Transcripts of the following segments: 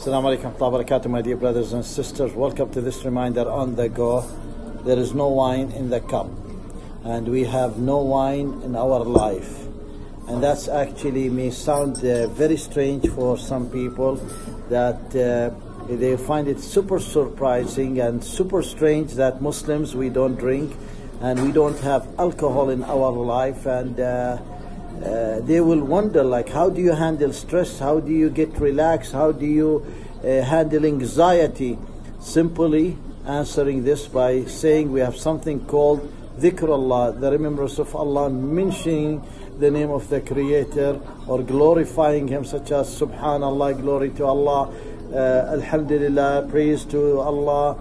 Assalamu alaikum wa barakatuh, my dear brothers and sisters. Welcome to this reminder on the go. There is no wine in the cup, and we have no wine in our life. And that's actually may sound very strange for some people, that they find it super surprising and super strange that Muslims, we don't drink and we don't have alcohol in our life. And they will wonder, like, how do you handle stress? How do you get relaxed? How do you handle anxiety? Simply answering this by saying we have something called dhikrullah, the remembrance of Allah, mentioning the name of the Creator or glorifying Him, such as Subhanallah, glory to Allah, Alhamdulillah, praise to Allah,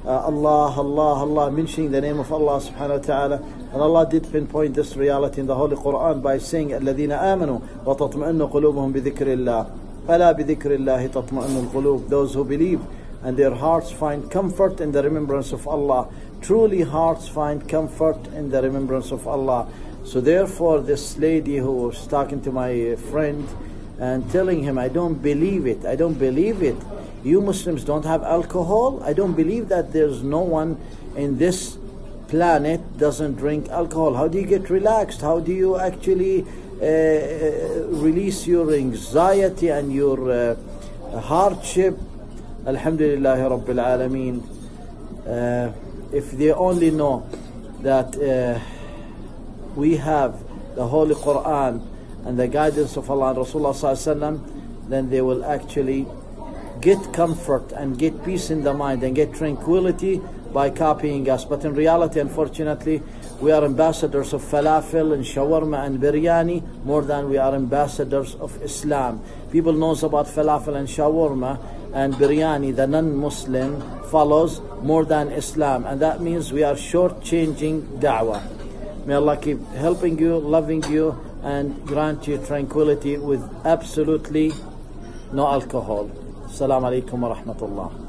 Allah, mentioning the name of Allah subhanahu wa ta'ala. And Allah did pinpoint this reality in the Holy Quran by saying, الَّذِينَ آمَنُوا وَتَطْمَئِنُّ قُلُوبُهُم بِذِكْرِ اللَّهِ أَلَا بِذِكْرِ اللَّهِ تَطْمَئِنُّ الْقُلُوبُ. Those who believe and their hearts find comfort in the remembrance of Allah. Truly hearts find comfort in the remembrance of Allah. So therefore, this lady who was talking to my friend and telling him, I don't believe it, I don't believe it. You Muslims don't have alcohol? I don't believe that there's no one in this planet doesn't drink alcohol. How do you get relaxed? How do you actually release your anxiety and your hardship? Alhamdulillah Rabbil Alameen. If they only know that we have the Holy Quran and the guidance of Allah and Rasulullah Sallallahu Alaihi Wasallam, then they will actually get comfort and get peace in the mind and get tranquility by copying us. But in reality, unfortunately, we are ambassadors of falafel and shawarma and biryani more than we are ambassadors of Islam. People knows about falafel and shawarma and biryani, the non-Muslim follows more than Islam, and that means we are short-changing da'wah. May Allah keep helping you, loving you, and grant you tranquility with absolutely no alcohol. Assalamu alaikum wa rahmatullah.